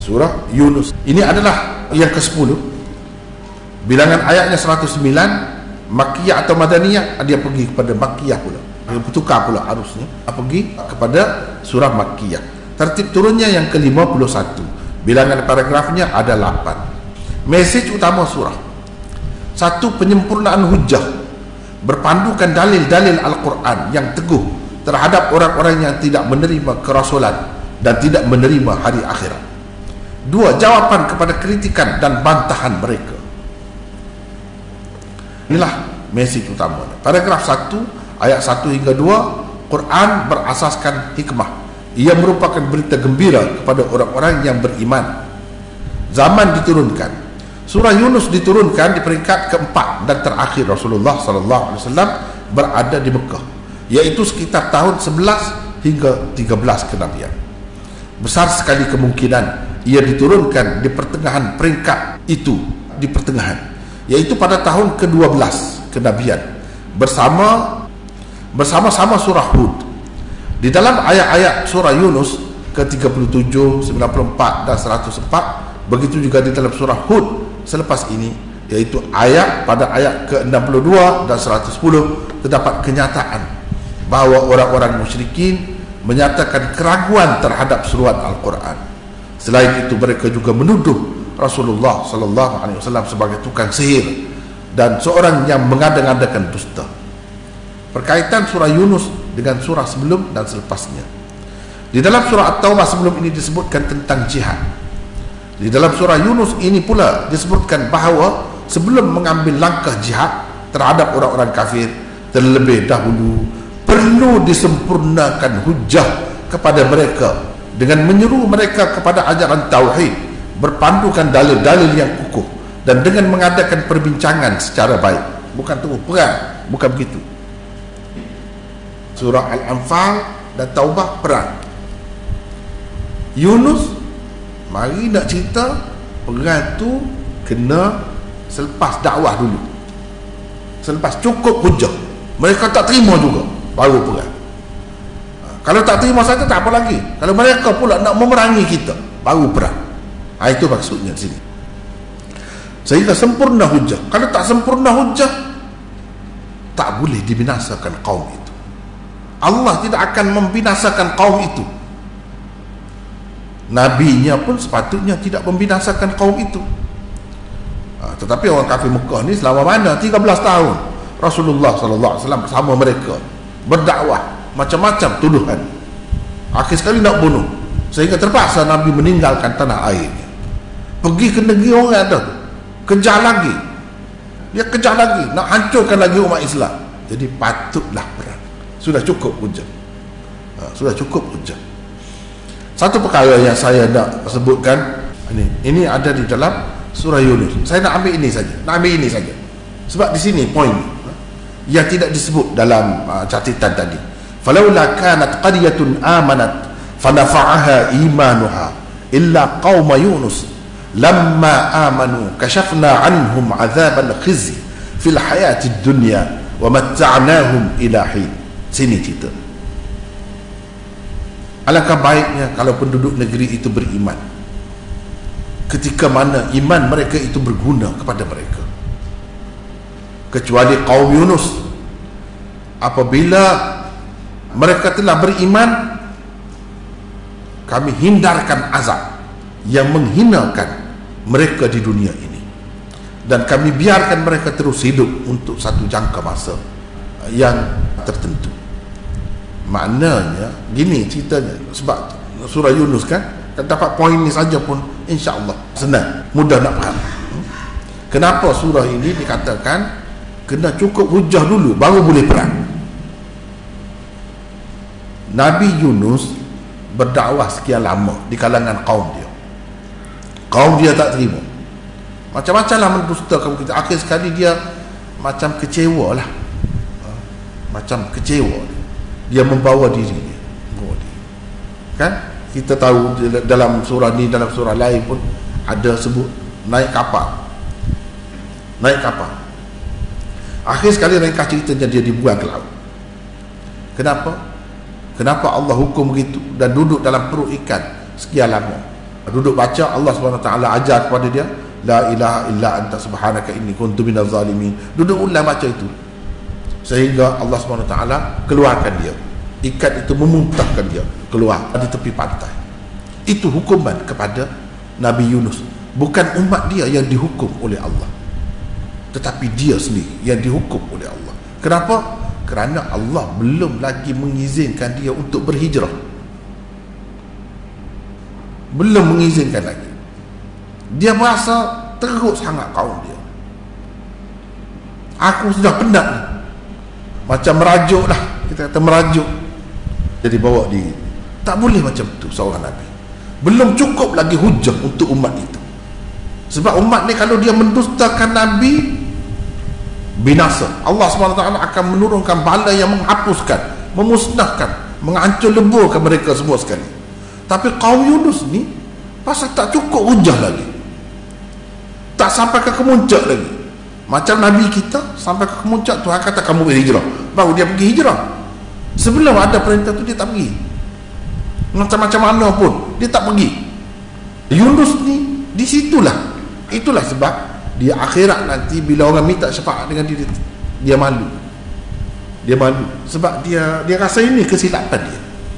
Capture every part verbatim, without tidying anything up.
Surah Yunus. Ini adalah yang ke sepuluh. Bilangan ayatnya seratus sembilan. Makkiyah atau Madaniyah, dia pergi kepada Makkiyah pula. Dia bertukar pula arusnya, pergi kepada surah Makkiyah. Tertib turunnya yang ke lima puluh satu. Bilangan paragrafnya ada lapan. Mesej utama surah: satu, penyempurnaan hujah berpandukan dalil-dalil Al-Quran yang teguh terhadap orang-orang yang tidak menerima kerasulan dan tidak menerima hari akhirat. Dua, jawapan kepada kritikan dan bantahan mereka. Inilah mesej utama. Paragraf satu, ayat satu hingga dua, Quran berasaskan hikmah. Ia merupakan berita gembira kepada orang-orang yang beriman. Zaman diturunkan. Surah Yunus diturunkan di peringkat keempat dan terakhir Rasulullah sallallahu alaihi wasallam berada di Mekah, iaitu sekitar tahun sebelas hingga tiga belas kenabian. Besar sekali kemungkinan ia diturunkan di pertengahan peringkat itu, di pertengahan, iaitu pada tahun ke dua belas kenabian, bersama bersama-sama surah Hud. Di dalam ayat-ayat surah Yunus ke tiga puluh tujuh, sembilan puluh empat dan seratus empat, begitu juga di dalam surah Hud selepas ini, yaitu ayat pada ayat ke enam puluh dua dan seratus sepuluh, terdapat kenyataan bahawa orang-orang musyrikin menyatakan keraguan terhadap seruan Al-Quran. Selain itu, mereka juga menuduh Rasulullah sallallahu alaihi wasallam sebagai tukang sihir dan seorang yang mengada-ngadakan dusta. Perkaitan surah Yunus dengan surah sebelum dan selepasnya. Di dalam surah At-Taubah sebelum ini disebutkan tentang jihad. Di dalam surah Yunus ini pula disebutkan bahawa sebelum mengambil langkah jihad terhadap orang-orang kafir, terlebih dahulu perlu disempurnakan hujah kepada mereka dengan menyeru mereka kepada ajaran tauhid berpandukan dalil-dalil yang kukuh dan dengan mengadakan perbincangan secara baik. Bukan terus perang, bukan begitu. Surah Al-Anfal dan Taubah perang. Yunus mari nak cerita perang tu kena selepas dakwah dulu, selepas cukup hujah. Mereka tak terima juga baru perang. Kalau tak terima saja tak apa lagi. Kalau mereka pula nak memerangi kita, baru perang. Ha, itu maksudnya di sini. Sehingga sempurna hujah. Kalau tak sempurna hujah, tak boleh dibinasakan kaum itu. Allah tidak akan membinasakan kaum itu. Nabinya pun sepatutnya tidak membinasakan kaum itu. Ha, tetapi orang kafir Mekah ni selama mana? tiga belas tahun Rasulullah sallallahu alaihi wasallam bersama mereka berdakwah, macam-macam tuduhan. Akhir sekali nak bunuh, sehingga terpaksa Nabi meninggalkan tanah airnya, pergi ke negeri orang ada, kejar lagi, dia kejar lagi, nak hancurkan lagi umat Islam. Jadi patutlah perang. Sudah cukup hujah. Ha, sudah cukup hujah. Satu perkara yang saya nak sebutkan ini, ini ada di dalam surah Yunus. Saya nak ambil ini saja, nak ambil ini saja, sebab di sini poin yang tidak disebut dalam uh, catatan tadi. Falaula kanat qaryatun amanat fanafa'aha imanuha illa qauma Yunus lamma amanu kashafna anhum azabal khizy fil hayatid dunya wa matta'nahum ila hin. Sini cerita. Alangkah baiknya kalau penduduk negeri itu beriman ketika mana iman mereka itu berguna kepada mereka. Kecuali kaum Yunus, apabila mereka telah beriman, kami hindarkan azab yang menghinakan mereka di dunia ini, dan kami biarkan mereka terus hidup untuk satu jangka masa yang tertentu. Maknanya gini ceritanya, sebab surah Yunus kan, dapat poin ni saja pun insya-Allah senang, mudah nak faham. Kenapa surah ini dikatakan kena cukup hujah dulu baru boleh perang? Nabi Yunus berdakwah sekian lama di kalangan kaum dia. Kaum dia tak terima. Macam-macam lah mendustakan kita. Akhir sekali dia macam kecewa lah. Macam kecewa. Dia membawa dirinya. Membawa diri. Kan? Kita tahu dalam surah ni, dalam surah lain pun ada sebut naik kapal. Naik kapal. Akhir sekali ringkas ceritanya dia dibuang ke laut. Kenapa? Kenapa Allah hukum begitu dan duduk dalam perut ikan sekian lama? Duduk baca, Allah subhanahu wa taala ajar kepada dia, la ilaha illa anta subhanaka inni kuntu minaz zalimin. Duduk ulang baca itu sehingga Allah subhanahu wa taala keluarkan dia. Ikat itu memuntahkan dia keluar di tepi pantai. Itu hukuman kepada Nabi Yunus. Bukan umat dia yang dihukum oleh Allah, tetapi dia sendiri yang dihukum oleh Allah. Kenapa? Kerana Allah belum lagi mengizinkan dia untuk berhijrah. Belum mengizinkan lagi. Dia merasa teruk sangat kaum dia. Aku sudah penat ni. Macam merajuk lah, kita kata merajuk. Jadi bawa diri. Tak boleh macam tu seorang Nabi. Belum cukup lagi hujah untuk umat itu. Sebab umat ni kalau dia mendustakan Nabi, binasa. Allah subhanahu wa taala akan menurunkan bala yang menghapuskan, memusnahkan, menghancur leburkan mereka semua sekali. Tapi kaum Yunus ni pasal tak cukup hujah lagi, tak sampai ke kemuncak lagi. Macam Nabi kita sampai ke kemuncak, Tuhan kata kamu berhijrah, baru dia pergi hijrah. Sebelum ada perintah tu dia tak pergi. Macam-macam mana pun dia tak pergi. Yunus ni di situlah. Itulah sebab di akhirat nanti bila orang minta syafaat dengan dia, dia malu. Dia malu sebab dia dia rasa ini kesilapan dia.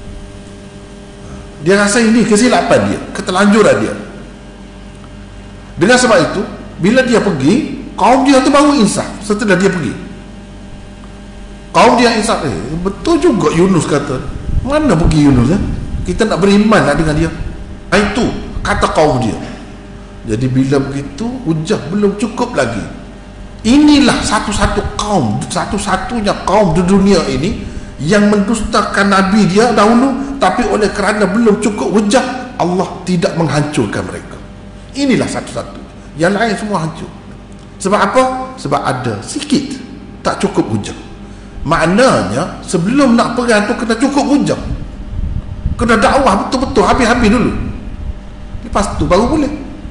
Dia rasa ini kesilapan dia, keterlanjuran dia. Dengan sebab itu, bila dia pergi, kaum dia tu baru insaf setelah dia pergi. Kaum dia insaf, eh betul juga Yunus kata. Mana pergi Yunus eh? Kita nak beriman lah dengan dia. Itu kata kaum dia. Jadi bila begitu, hujah belum cukup lagi. Inilah satu-satu kaum, satu-satunya kaum di dunia ini yang mendustakan Nabi dia dahulu, tapi oleh kerana belum cukup hujah, Allah tidak menghancurkan mereka. Inilah satu-satu. Yang lain semua hancur. Sebab apa? Sebab ada sikit tak cukup hujah. Maknanya sebelum nak perang tu kena cukup hujah, kena dakwah betul-betul habis-habis dulu, lepas tu baru boleh.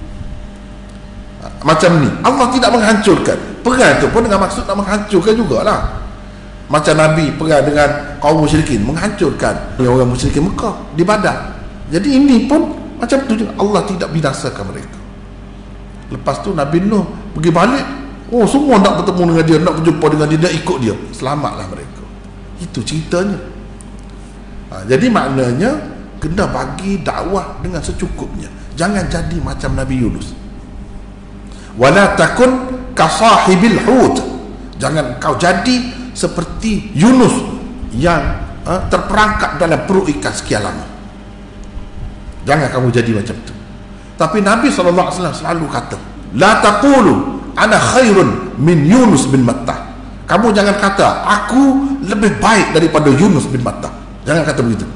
Macam ni Allah tidak menghancurkan. Perang tu pun dengan maksud nak menghancurkan jugalah. Macam Nabi perang dengan kaum musyrikin, menghancurkan orang musyrikin Mekah di Badar. Jadi ini pun macam tu juga, Allah tidak binasakan mereka. Lepas tu Nabi Nuh pergi balik, oh semua nak bertemu dengan dia, nak berjumpa dengan dia, nak ikut dia, selamatlah mereka. Itu ceritanya. Ha, jadi maknanya kena bagi dakwah dengan secukupnya. Jangan jadi macam Nabi Yunus. Wala takun kasahibil hut. Jangan kau jadi seperti Yunus yang uh, terperangkap dalam perut ikan sekian lama. Jangan kamu jadi macam tu. Tapi Nabi sallallahu alaihi wasallam selalu kata, la taqulu ana khairun min Yunus bin Matta. Kamu jangan kata aku lebih baik daripada Yunus bin Matta. Jangan kata begitu.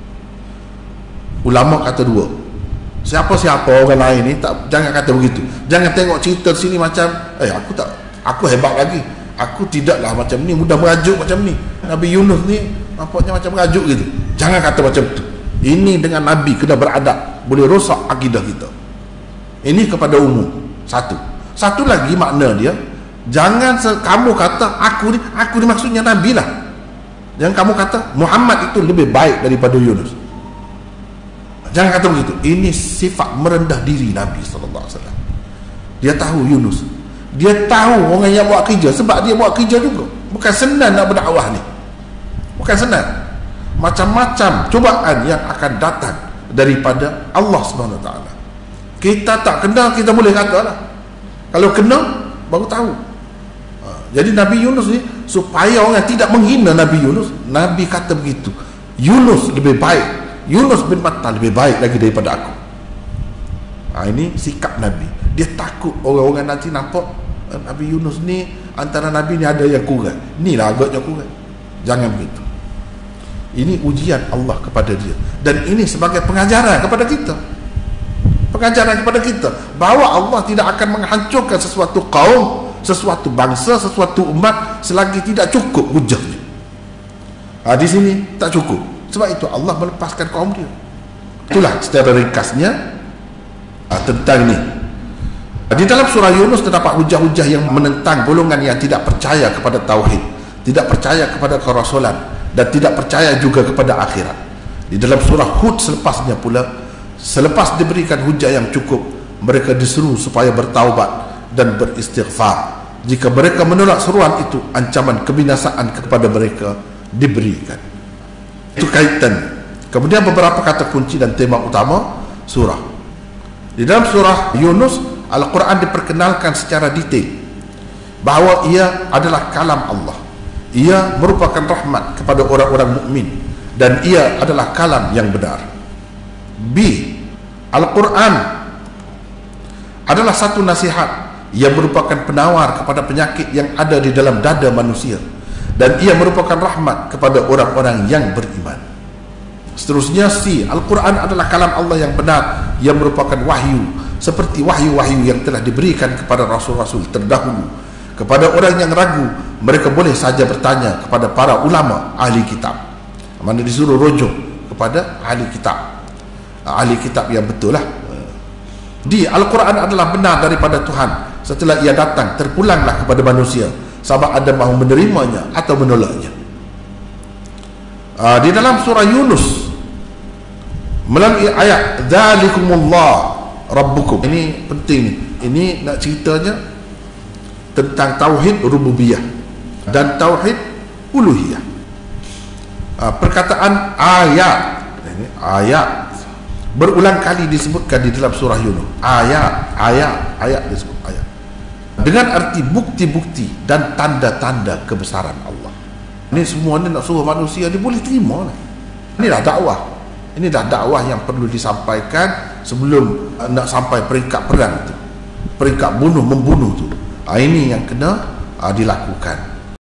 Ulama kata dua. Siapa-siapa orang lain ni tak, jangan kata begitu. Jangan tengok cerita sini macam eh aku tak, aku hebat lagi, aku tidaklah macam ni, mudah merajuk macam ni. Nabi Yunus ni nampaknya macam merajuk gitu. Jangan kata macam tu. Ini dengan Nabi kena beradab, boleh rosak akidah kita. Ini kepada umum. Satu. Satu lagi makna dia, jangan kamu kata aku ni, aku ni maksudnya Nabi lah. Jangan kamu kata Muhammad itu lebih baik daripada Yunus. Jangan kata begitu. Ini sifat merendah diri Nabi sallallahu alaihi wasallam. Dia tahu Yunus, dia tahu orang yang buat kerja, sebab dia buat kerja juga. Bukan senang nak berdakwah ni, bukan senang. Macam-macam cubaan yang akan datang daripada Allah subhanahu wa taala. Kita tak kenal, kita boleh kata lah. Kalau kenal, baru tahu. Ha, jadi Nabi Yunus ni, supaya orang tidak menghina Nabi Yunus, Nabi kata begitu, Yunus lebih baik, Yunus bin Matta lebih baik lagi daripada aku. Ha, ini sikap Nabi. Dia takut orang-orang nanti nampak Nabi Yunus ni, antara Nabi ni ada yang kurang, inilah agaknya kurang. Jangan begitu. Ini ujian Allah kepada dia, dan ini sebagai pengajaran kepada kita. Pengajaran kepada kita bahawa Allah tidak akan menghancurkan sesuatu kaum, sesuatu bangsa, sesuatu umat selagi tidak cukup hujahnya. Ha, di sini tak cukup. Sebab itu Allah melepaskan kaum dia. Itulah secara ringkasnya uh, tentang ini. Di dalam surah Yunus terdapat hujah-hujah yang menentang golongan yang tidak percaya kepada tauhid, tidak percaya kepada kerasulan, dan tidak percaya juga kepada akhirat. Di dalam surah Hud selepasnya pula, Selepas diberikan hujah yang cukup, mereka diseru supaya bertaubat dan beristighfar. Jika mereka menolak seruan itu, ancaman kebinasaan kepada mereka diberikan. Itu kaitan. Kemudian beberapa kata kunci dan tema utama surah. Di dalam surah Yunus, Al-Quran diperkenalkan secara detail bahawa ia adalah kalam Allah. Ia merupakan rahmat kepada orang-orang mukmin dan ia adalah kalam yang benar. B. Al-Quran adalah satu nasihat yang merupakan penawar kepada penyakit yang ada di dalam dada manusia, dan ia merupakan rahmat kepada orang-orang yang beriman. Seterusnya C. Al-Quran adalah kalam Allah yang benar, yang merupakan wahyu seperti wahyu-wahyu yang telah diberikan kepada rasul-rasul terdahulu. Kepada orang yang ragu, mereka boleh saja bertanya kepada para ulama ahli kitab. Mana disuruh rujuk kepada ahli kitab, ahli kitab yang betul lah. D. Al-Quran adalah benar daripada Tuhan. Setelah ia datang, terpulanglah kepada manusia, sama ada mahu menerimanya atau menolaknya. Di dalam surah Yunus, melalui ayat dzalikumullah rabbukum, ini penting. Ini nak ceritanya tentang tauhid rububiyah dan tauhid uluhiyah. Perkataan ayat, ini ayat berulang kali disebutkan di dalam surah Yunus. Ayat, ayat, ayat disebut ayat dengan arti bukti-bukti dan tanda-tanda kebesaran Allah. Ini semua ni nak suruh manusia ni boleh terima lah. Inilah dakwah. Ini dah dakwah yang perlu disampaikan sebelum nak sampai peringkat perang tu, peringkat bunuh membunuh tu. Ha, ini yang kena ha, dilakukan.